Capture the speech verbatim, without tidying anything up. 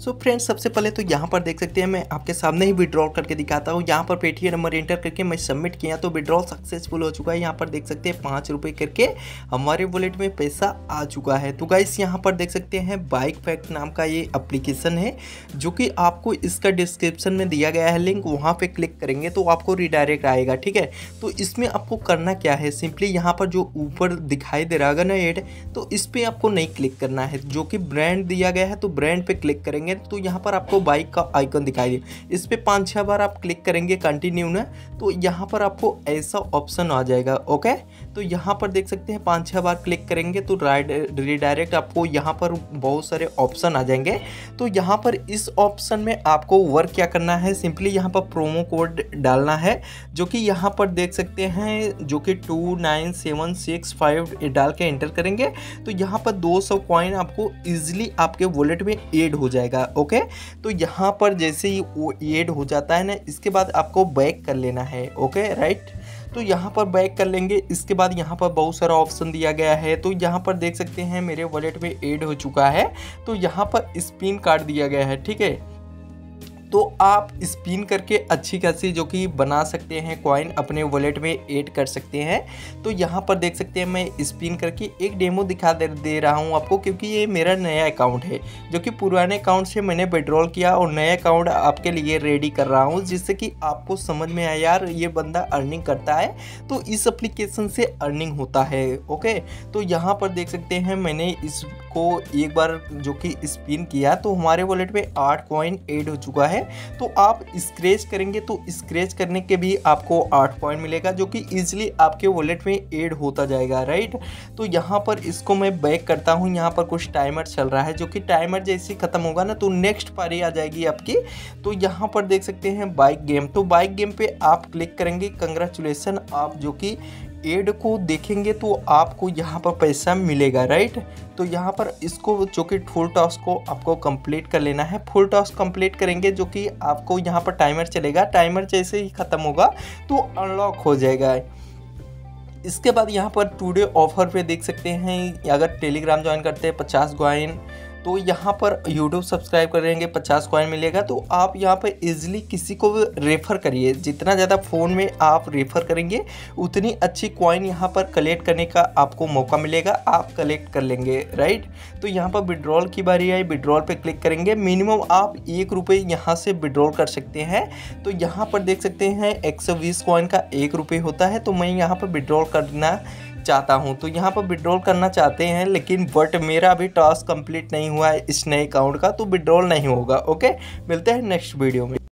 So friends, सबसे पहले तो यहाँ पर देख सकते हैं मैं आपके सामने ही विड्रॉल करके दिखाता हूँ। यहाँ पर पेटीएम नंबर एंटर करके मैं सबमिट किया तो विड्रॉल सक्सेसफुल हो चुका है। यहाँ पर देख सकते हैं पाँच रुपये करके हमारे वॉलेट में पैसा आ चुका है। तो गाइस यहाँ पर देख सकते हैं बाइक फैक्ट नाम का ये एप्लीकेशन है जो कि आपको इसका डिस्क्रिप्शन में दिया गया है लिंक, वहाँ पे क्लिक करेंगे तो आपको रिडायरेक्ट आएगा। ठीक है, तो इसमें आपको करना क्या है, सिंपली यहाँ पर जो ऊपर दिखाई दे रहा है ना एड, तो इस पर आपको नहीं क्लिक करना है। जो कि ब्रांड दिया गया है तो ब्रांड पे क्लिक करेंगे तो यहाँ पर आपको बाइक का आइकन दिखाई दे, इस पे पाँच छह बार आप क्लिक करेंगे कंटिन्यू ना, तो यहाँ पर आपको ऐसा ऑप्शन आ जाएगा। ओके, तो यहाँ पर देख सकते हैं पाँच छह बार क्लिक करेंगे तो रिडायरेक्ट आपको यहाँ पर बहुत सारे ऑप्शन आ जाएंगे। तो यहाँ पर इस ऑप्शन में आपको वर्क क्या करना है, सिंपली यहाँ पर प्रोमो कोड डालना है जो कि यहाँ पर देख सकते हैं, जो कि two nine seven six five डाल के एंटर करेंगे तो यहाँ पर दो सौ कॉइन आपको इजीली आपके वॉलेट में ऐड हो जाएगा। ओके, तो यहाँ पर जैसे ही वो ऐड हो जाता है ना, इसके बाद आपको बैक कर लेना है। ओके राइट, तो यहाँ पर बैक कर लेंगे। इसके बाद यहाँ पर बहुत सारा ऑप्शन दिया गया है, तो यहाँ पर देख सकते हैं मेरे वॉलेट में ऐड हो चुका है। तो यहाँ पर स्पिन कार्ड दिया गया है। ठीक है, तो आप स्पिन करके अच्छी खासी जो कि बना सकते हैं कॉइन, अपने वॉलेट में ऐड कर सकते हैं। तो यहाँ पर देख सकते हैं मैं स्पिन करके एक डेमो दिखा दे, दे रहा हूँ आपको, क्योंकि ये मेरा नया अकाउंट है जो कि पुराने अकाउंट से मैंने विड्रॉल किया और नया अकाउंट आपके लिए रेडी कर रहा हूँ, जिससे कि आपको समझ में आए यार ये बंदा अर्निंग करता है तो इस एप्लीकेशन से अर्निंग होता है। ओके, तो यहाँ पर देख सकते हैं मैंने इसको एक बार जो कि स्पिन किया तो हमारे वॉलेट में आठ कॉइन ऐड हो चुका है। तो आप स्क्रैच करेंगे तो स्क्रैच करने के भी आपको आठ पॉइंट मिलेगा जो कि इजीली आपके वॉलेट में ऐड होता जाएगा। राइट, तो यहाँ पर इसको मैं बैक करता हूँ। यहाँ पर कुछ टाइमर चल रहा है जो कि टाइमर जैसे ही खत्म होगा ना तो नेक्स्ट पारी आ जाएगी आपकी। तो यहाँ पर देख सकते हैं बाइक गेम, तो बाइक गेम पे आप क्लिक करेंगे। कंग्रेचुलेसन, आप जो कि एड को देखेंगे तो आपको यहाँ पर पैसा मिलेगा। राइट, तो यहाँ पर इसको जो कि फुल टास्क को आपको कंप्लीट कर लेना है। फुल टास्क कंप्लीट करेंगे जो कि आपको यहाँ पर टाइमर चलेगा, टाइमर जैसे ही ख़त्म होगा तो अनलॉक हो जाएगा। इसके बाद यहाँ पर टुडे ऑफर पे देख सकते हैं, अगर टेलीग्राम ज्वाइन करते हैं पचास कॉइन, तो यहाँ पर यूट्यूब सब्सक्राइब करेंगे पचास कॉइन मिलेगा। तो आप यहाँ पर इजीली किसी को रेफ़र करिए, जितना ज़्यादा फ़ोन में आप रेफ़र करेंगे उतनी अच्छी कॉइन यहाँ पर कलेक्ट करने का आपको मौका मिलेगा, आप कलेक्ट कर लेंगे। राइट, तो यहाँ पर विड्रॉल की बारी आई, विड्रॉल पे क्लिक करेंगे। मिनिमम आप एक रुपये यहाँ से विड्रॉल कर सकते हैं। तो यहाँ पर देख सकते हैं एक सौ बीस कॉइन का एक रुपये होता है, तो मैं यहाँ पर विड्रॉल करना चाहता हूं, तो यहाँ पर विड्रॉल करना चाहते हैं, लेकिन बट मेरा अभी टास्क कंप्लीट नहीं हुआ है इस नए अकाउंट का, तो विड्रॉल नहीं होगा। ओके, मिलते हैं नेक्स्ट वीडियो में।